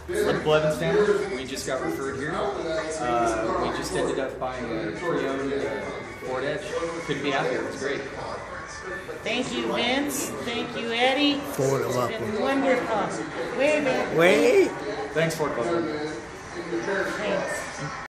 The Blevins family. We just got referred here. We just ended up buying a pre-owned Ford Edge. Couldn't be happier. It was great. Thank you, Vince. Thank you, Eddie. Ford of It's Upland. been wonderful. Wait a minute. Wait. Thanks, Ford Upland. Thanks.